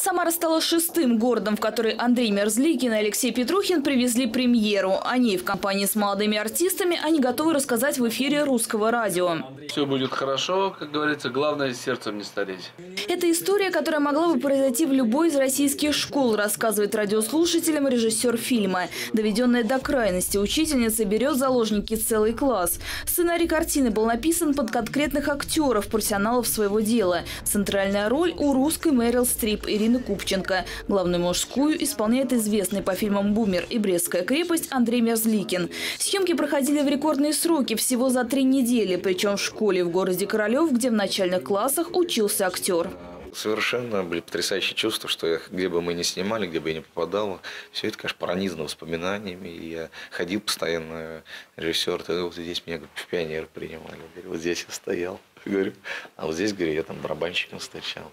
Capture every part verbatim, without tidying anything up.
Самара стала шестым городом, в который Андрей Мерзликин и Алексей Петрухин привезли премьеру. О ней в компании с молодыми артистами они готовы рассказать в эфире Русского радио. Все будет хорошо, как говорится, главное сердцем не стареть. Это история, которая могла бы произойти в любой из российских школ, рассказывает радиослушателям режиссер фильма. Доведенная до крайности, учительница берет заложники целый класс. Сценарий картины был написан под конкретных актеров, профессионалов своего дела. Центральная роль у русской Мэрил Стрип Ирины Купченко. Главную мужскую исполняет известный по фильмам «Бумер» и «Брестская крепость» Андрей Мерзликин. Съемки проходили в рекордные сроки, всего за три недели, причем в школе в городе Королев, где в начальных классах учился актер. Совершенно были потрясающие чувства, что я, где бы мы ни снимали, где бы я ни попадал, все это, конечно, пронизано воспоминаниями. И я ходил постоянно, режиссер, ты вот здесь меня в пионер принимали, говорю, вот здесь я стоял, говорю, а вот здесь, говорю, я там барабанщиком встречал,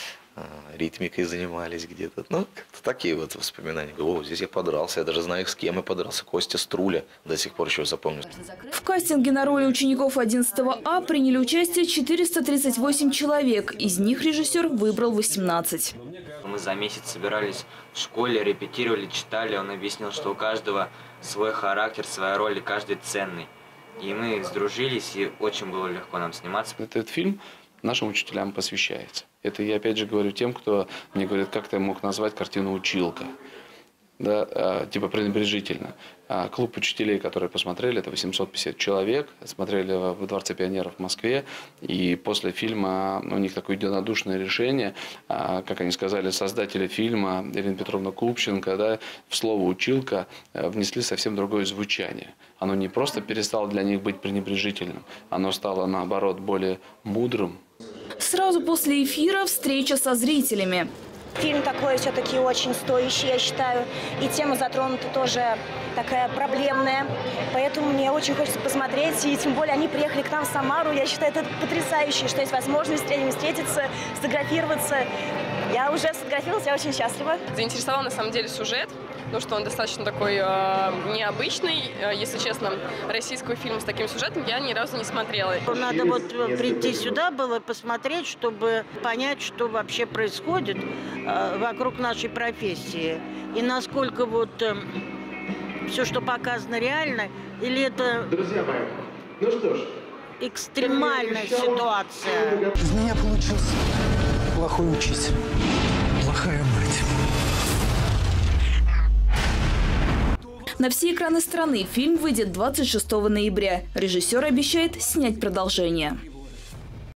ритмикой занимались где-то. Ну, как-то такие вот воспоминания. О, здесь я подрался, я даже знаю, с кем я подрался. Костя Струля, до сих пор еще запомню. В кастинге на роли учеников одиннадцатого А приняли участие четыреста тридцать восемь человек. Из них режиссер выбрал восемнадцать. Мы за месяц собирались в школе, репетировали, читали. Он объяснил, что у каждого свой характер, своя роль, и каждый ценный. И мы сдружились, и очень было легко нам сниматься. Этот фильм нашим учителям посвящается. Это я опять же говорю тем, кто мне говорит, как ты мог назвать картину «Училка». Да, а, типа пренебрежительно. А, клуб учителей, которые посмотрели, это восемьсот пятьдесят человек, смотрели в Дворце пионеров в Москве. И после фильма у них такое единодушное решение, а, как они сказали, создатели фильма Ирина Петровна Купченко, да, в слово «училка» внесли совсем другое звучание. Оно не просто перестало для них быть пренебрежительным, оно стало, наоборот, более мудрым. Сразу после эфира встреча со зрителями. Фильм такой все-таки очень стоящий, я считаю. И тема затронута тоже такая проблемная. Поэтому мне очень хочется посмотреть. И тем более они приехали к нам в Самару. Я считаю, это потрясающе, что есть возможность с ними встретиться, сфотографироваться. Я уже сфотографировалась, я очень счастлива. Заинтересовал на самом деле сюжет, потому что он достаточно такой э, необычный. Э, если честно, российского фильма с таким сюжетом я ни разу не смотрела. Надо вот прийти сюда было посмотреть, чтобы понять, что вообще происходит э, вокруг нашей профессии. И насколько вот э, все, что показано, реально, или это Друзья мои, ну что ж, экстремальная ситуация. Из меня получился плохой учитель, плохая мать. На все экраны страны фильм выйдет двадцать шестого ноября. Режиссер обещает снять продолжение.